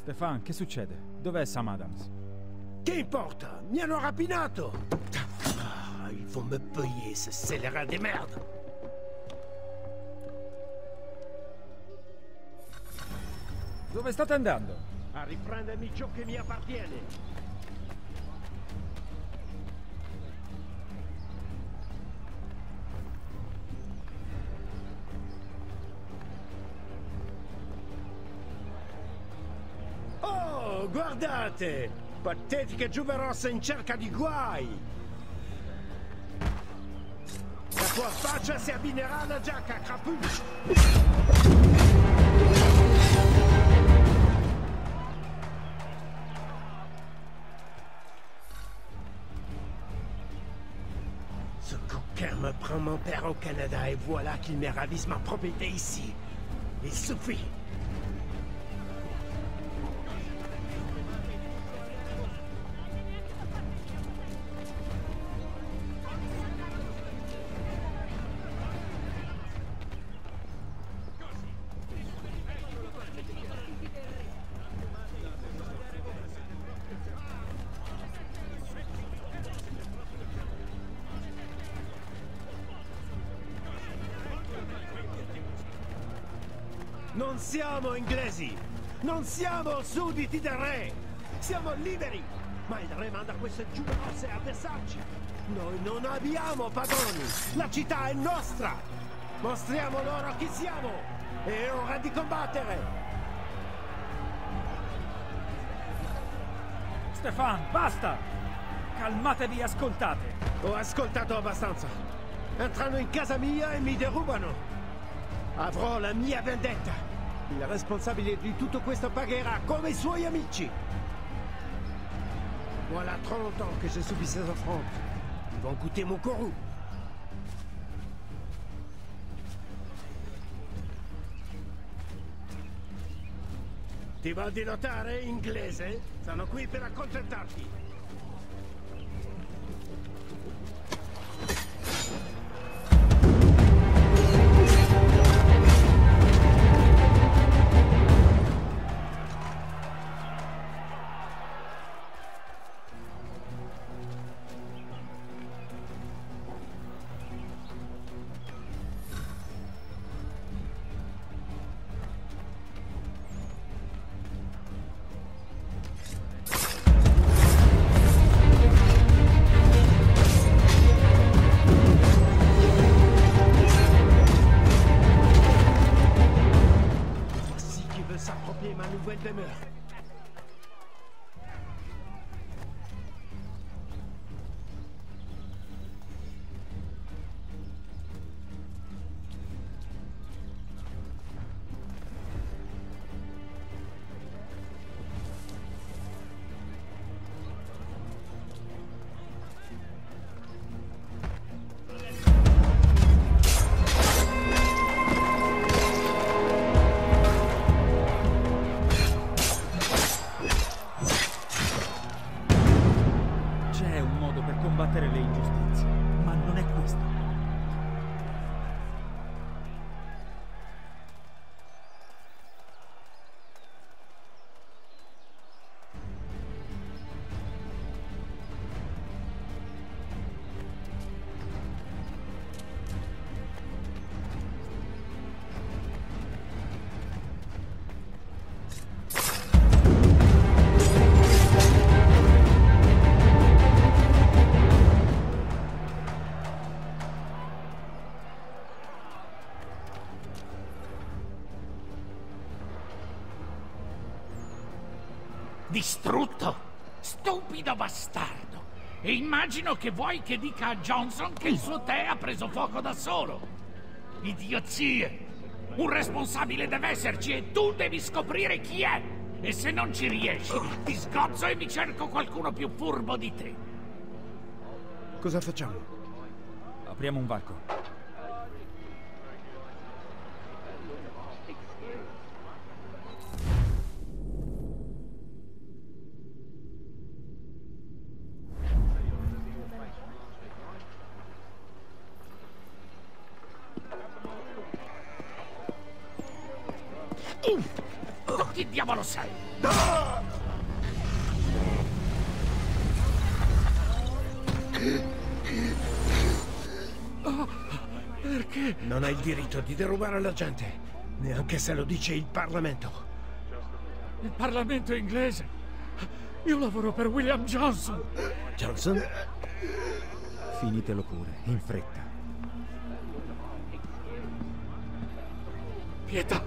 Stefan, che succede? Dov'è Sam Adams? Che importa? Mi hanno rapinato! Ah, ils vont me payer, ce scélérat de merde! Dove state andando? A riprendermi ciò che mi appartiene! Oh, guardate! Patetica giuverossa in cerca di guai! La tua faccia si abbinerà alla giacca, crapuccio! Ce coquin me prend mon père au Canada et voilà qu'il me ravise ma propriété ici. Il suffit. Non siamo inglesi! Non siamo sudditi del re! Siamo liberi! Ma il re manda queste giuverosse a vessarci! Noi non abbiamo padroni! La città è nostra! Mostriamo loro chi siamo! È ora di combattere! Stefan, basta! Calmatevi e ascoltate! Ho ascoltato abbastanza! Entrano in casa mia e mi derubano! Avrò la mia vendetta! Il responsabile di tutto questo pagherà come i suoi amici! Voilà 30 ans que je subis ces affrontes. Ils vont goûter mon courroux. Ti va di notare, inglese? Sono qui per accontentarti. S'approprier ma nouvelle demeure. combattere le ingiustizie, ma non è questo. Distrutto? Stupido bastardo! E immagino che vuoi che dica a Johnson che il suo tè ha preso fuoco da solo. Idiozie! Un responsabile deve esserci e tu devi scoprire chi è! E se non ci riesci, ti sgozzo e mi cerco qualcuno più furbo di te. Cosa facciamo? Apriamo un varco. Tutti diavolo sei? Perché? Non hai il diritto di derubare la gente, neanche se lo dice il Parlamento. Il Parlamento inglese? Io lavoro per William Johnson. Johnson? Finitelo pure, in fretta. Pietà!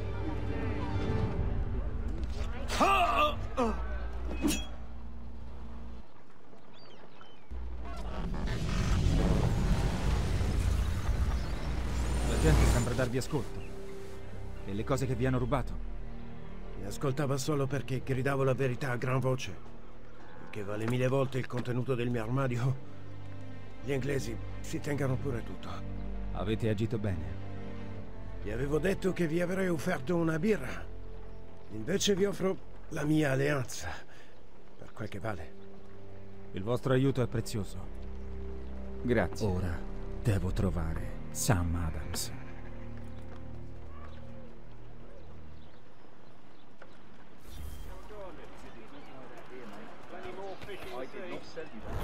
La gente sembra darvi ascolto. E le cose che vi hanno rubato? Mi ascoltava solo perché gridavo la verità a gran voce, che vale 1000 volte il contenuto del mio armadio. Gli inglesi si tengano pure tutto. Avete agito bene. Vi avevo detto che vi avrei offerto una birra. Invece vi offro la mia alleanza, per quel che vale. Il vostro aiuto è prezioso. Grazie. Ora devo trovare Sam Adams. I did not sell you that.